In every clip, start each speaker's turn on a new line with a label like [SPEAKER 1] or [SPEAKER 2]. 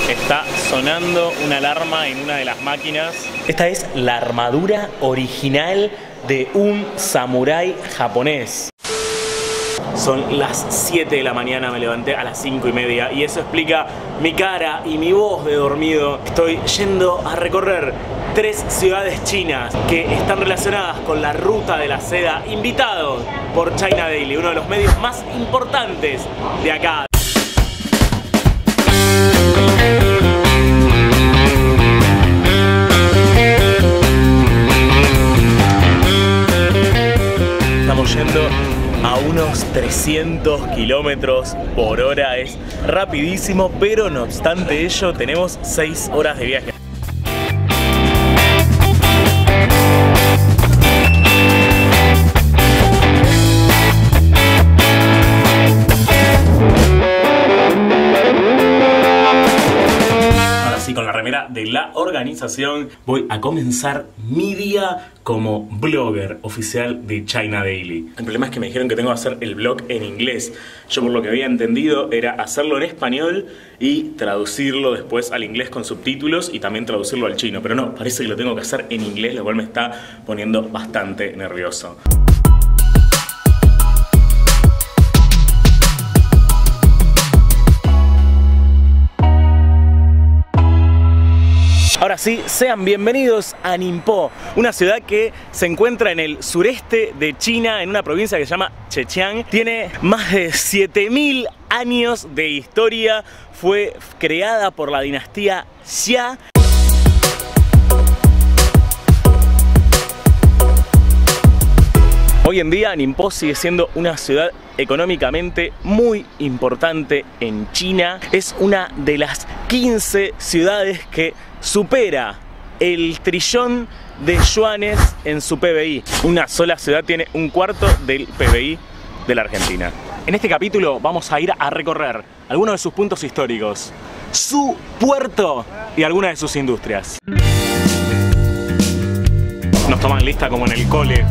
[SPEAKER 1] Está sonando una alarma en una de las máquinas. Esta es la armadura original de un samurái japonés. Son las 7 de la mañana, me levanté a las 5:30 y eso explica mi cara y mi voz de dormido. Estoy yendo a recorrer 3 ciudades chinas que están relacionadas con la ruta de la seda, invitados por China Daily, uno de los medios más importantes de acá. Estamos yendo a unos 300 kilómetros por hora, es rapidísimo, pero no obstante ello tenemos 6 horas de viaje. Con la remera de la organización voy a comenzar mi día como blogger oficial de China Daily. El problema es que me dijeron que tengo que hacer el blog en inglés. Yo, por lo que había entendido, era hacerlo en español y traducirlo después al inglés con subtítulos y también traducirlo al chino, pero no, parece que lo tengo que hacer en inglés, lo cual me está poniendo bastante nervioso. Ahora sí, sean bienvenidos a Ningpo, una ciudad que se encuentra en el sureste de China, en una provincia que se llama Zhejiang. Tiene más de 7000 años de historia, fue creada por la dinastía Xia. Hoy en día Ningpo sigue siendo una ciudad económicamente muy importante en China. Es una de las 15 ciudades que supera el trillón de yuanes en su PBI. Una sola ciudad tiene un cuarto del PBI de la Argentina. En este capítulo vamos a ir a recorrer algunos de sus puntos históricos, su puerto y algunas de sus industrias. Nos toman lista como en el cole.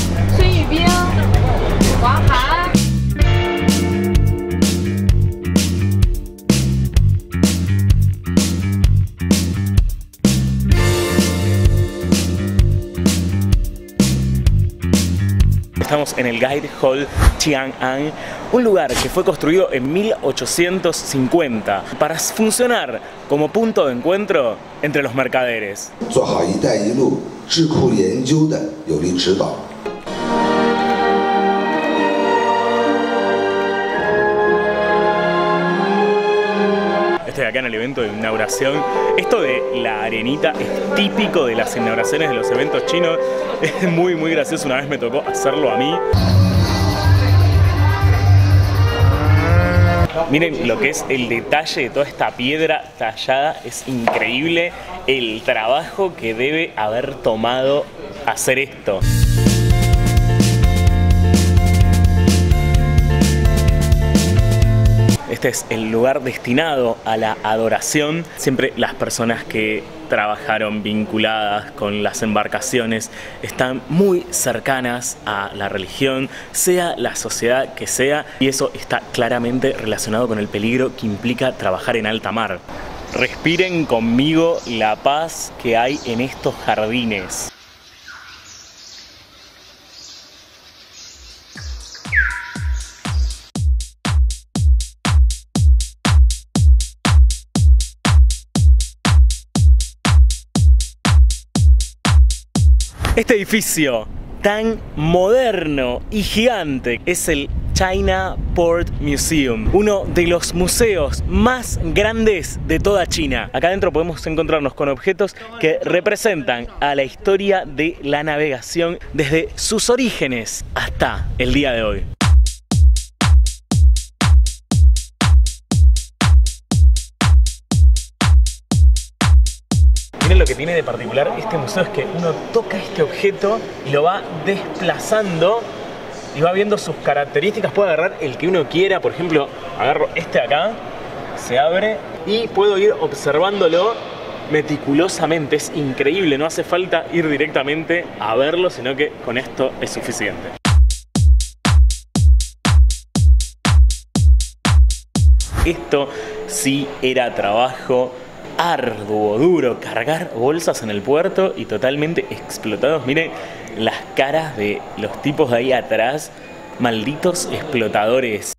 [SPEAKER 1] Estamos en el Guide Hall Tian'an, un lugar que fue construido en 1850 para funcionar como punto de encuentro entre los mercaderes. Estoy acá en el evento de inauguración. Esto de la arenita es típico de las inauguraciones de los eventos chinos. Es muy gracioso, una vez me tocó hacerlo a mí. Miren lo que es el detalle de toda esta piedra tallada, es increíble el trabajo que debe haber tomado hacer esto. Este es el lugar destinado a la adoración. Siempre las personas que trabajaron vinculadas con las embarcaciones están muy cercanas a la religión, sea la sociedad que sea, y eso está claramente relacionado con el peligro que implica trabajar en alta mar. Respiren conmigo la paz que hay en estos jardines. Este edificio tan moderno y gigante es el China Port Museum, uno de los museos más grandes de toda China. Acá adentro podemos encontrarnos con objetos que representan a la historia de la navegación desde sus orígenes hasta el día de hoy. Miren lo que tiene de particular este museo, es que uno toca este objeto y lo va desplazando y va viendo sus características. Puede agarrar el que uno quiera, por ejemplo, agarro este de acá, se abre y puedo ir observándolo meticulosamente. Es increíble, no hace falta ir directamente a verlo, sino que con esto es suficiente. Esto sí era trabajo arduo, duro, cargar bolsas en el puerto y totalmente explotados. Miren las caras de los tipos de ahí atrás, malditos explotadores.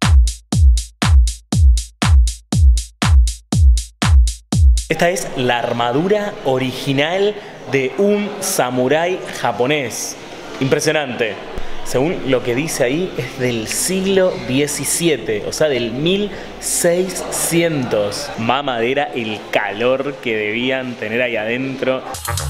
[SPEAKER 1] Esta es la armadura original de un samurái japonés. Impresionante. Según lo que dice ahí, es del siglo XVII, o sea, del 1600. Mamadera el calor que debían tener ahí adentro.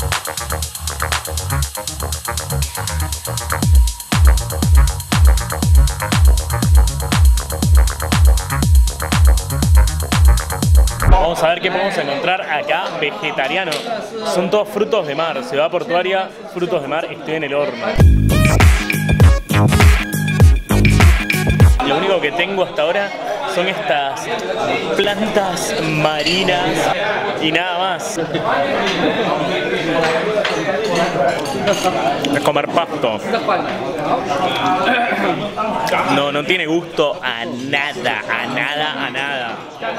[SPEAKER 1] Vamos a ver qué podemos encontrar acá vegetariano. Son todos frutos de mar. Ciudad portuaria, frutos de mar. Estoy en el horno. Lo único que tengo hasta ahora son estas plantas marinas y nada más. Es comer pasto. No tiene gusto a nada, a nada, a nada.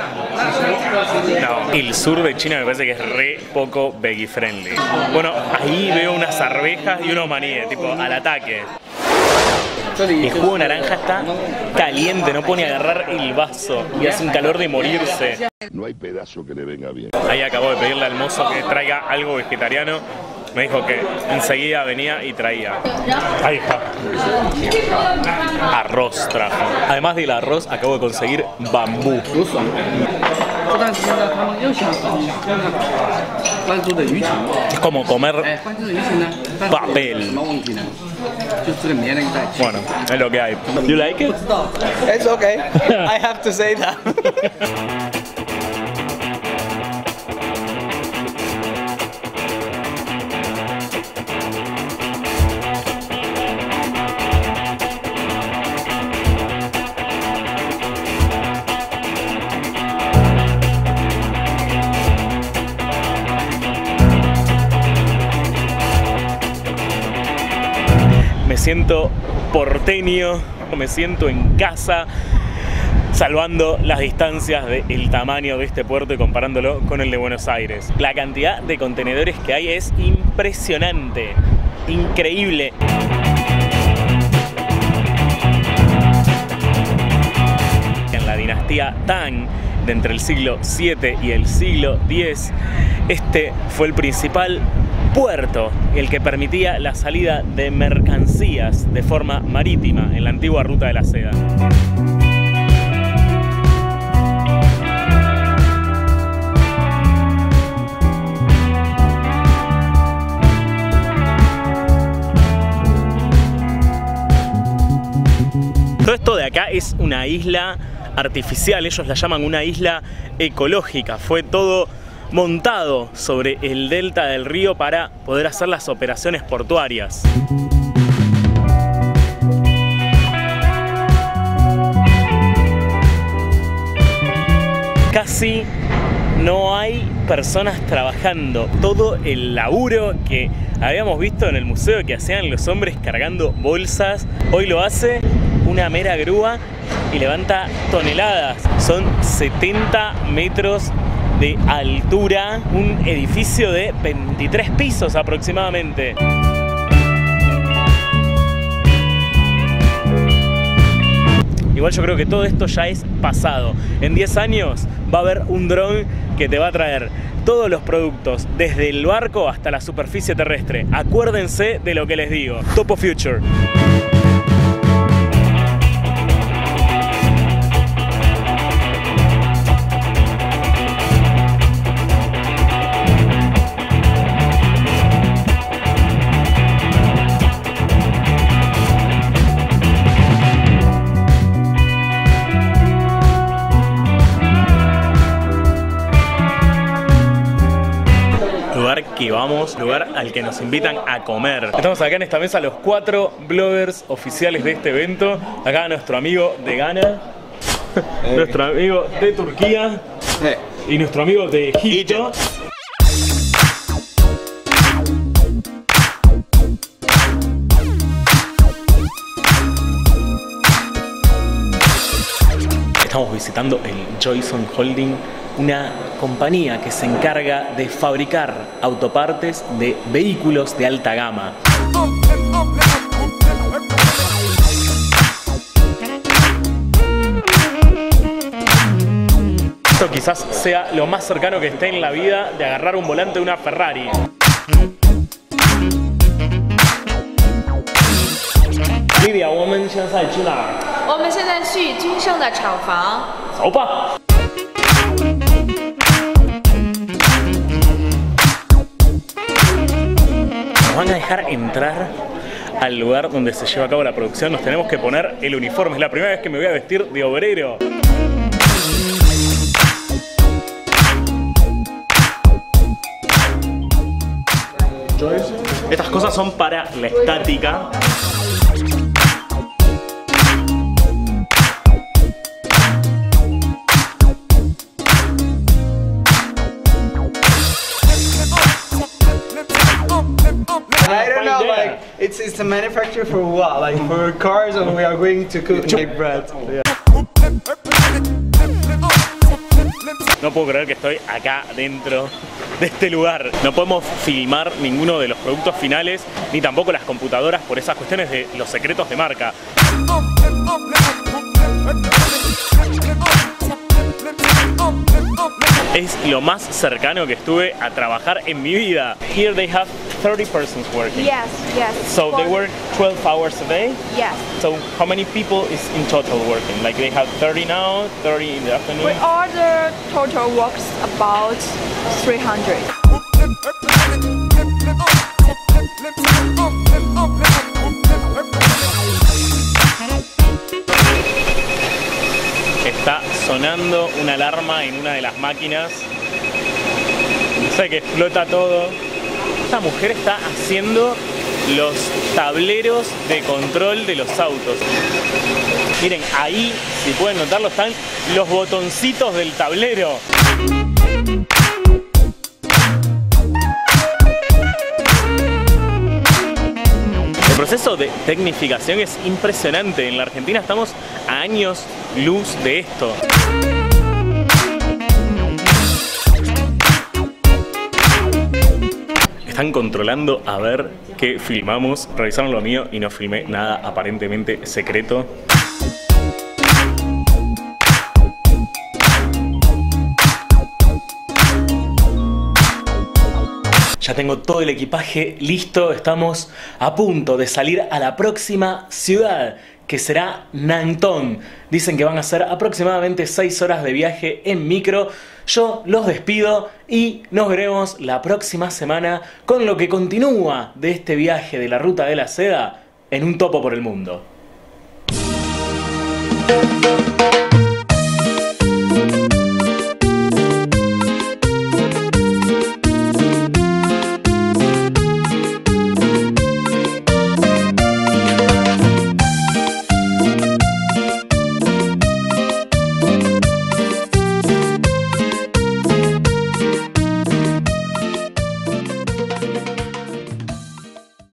[SPEAKER 1] No, el sur de China me parece que es re poco veggie friendly. Bueno, ahí veo unas arvejas y unos maníes, tipo al ataque. El jugo de naranja está caliente, no pone a agarrar el vaso y hace un calor de morirse.
[SPEAKER 2] No hay pedazo que le venga bien.
[SPEAKER 1] Ahí acabo de pedirle al mozo que traiga algo vegetariano. Me dijo que enseguida venía y traía. Ahí está. Arroz trajo. Además del arroz, acabo de conseguir bambú. Es como comer papel. Bueno, es lo que hay. You like it?
[SPEAKER 3] It's okay. I have to say that.
[SPEAKER 1] Me siento porteño, me siento en casa, salvando las distancias del tamaño de este puerto y comparándolo con el de Buenos Aires. La cantidad de contenedores que hay es impresionante, increíble. En la dinastía Tang, de entre el siglo VII y el siglo X, este fue el principal puerto, el que permitía la salida de mercancías de forma marítima en la antigua ruta de la seda. Todo esto de acá es una isla artificial, ellos la llaman una isla ecológica. Fue todo montado sobre el delta del río para poder hacer las operaciones portuarias. Casi no hay personas trabajando. Todo el laburo que habíamos visto en el museo que hacían los hombres cargando bolsas, hoy lo hace una mera grúa y levanta toneladas. Son 70 metros de altura, un edificio de 23 pisos aproximadamente. Igual yo creo que todo esto ya es pasado. En 10 años va a haber un dron que te va a traer todos los productos, desde el barco hasta la superficie terrestre. Acuérdense de lo que les digo. Topo Future. Que vamos, lugar al que nos invitan a comer. Estamos acá en esta mesa los 4 bloggers oficiales de este evento. Acá nuestro amigo de Ghana, nuestro amigo de Turquía y nuestro amigo de Egipto. Estamos visitando el Joyson Holding, una compañía que se encarga de fabricar autopartes de vehículos de alta gama. Esto quizás sea lo más cercano que esté en la vida de agarrar un volante de una Ferrari. Lidia, 我们现在去哪儿？
[SPEAKER 4] 我们现在去君盛的厂房。
[SPEAKER 1] 走吧。Nos van a dejar entrar al lugar donde se lleva a cabo la producción. Nos tenemos que poner el uniforme. Es la primera vez que me voy a vestir de obrero. Estas cosas son para la estática.
[SPEAKER 3] I don't know, like it's a manufacturer for what? Like for cars, and we are going to cook bread. Yeah.
[SPEAKER 1] No puedo creer que estoy acá dentro de este lugar. No podemos filmar ninguno de los productos finales, ni tampoco las computadoras por esas cuestiones de los secretos de marca. Es lo más cercano que estuve a trabajar en mi vida. Here they have 30 persons working.
[SPEAKER 4] Yes, yes.
[SPEAKER 1] So they work 12 hours a day?
[SPEAKER 4] Yes.
[SPEAKER 1] So how many people is in total working? Like they have 30 now, 30 in the afternoon?
[SPEAKER 4] We order total works about 300.
[SPEAKER 1] Está sonando una alarma en una de las máquinas. Sé que explota todo. Esta mujer está haciendo los tableros de control de los autos. Miren, ahí, si pueden notarlo, están los botoncitos del tablero. El proceso de tecnificación es impresionante. En la Argentina estamos a años luz de esto. Están controlando a ver qué filmamos. Revisaron lo mío y no filmé nada aparentemente secreto. Ya tengo todo el equipaje listo, estamos a punto de salir a la próxima ciudad, que será Nantong. Dicen que van a ser aproximadamente 6 horas de viaje en micro. Yo los despido y nos veremos la próxima semana con lo que continúa de este viaje de la Ruta de la Seda en un topo por el mundo.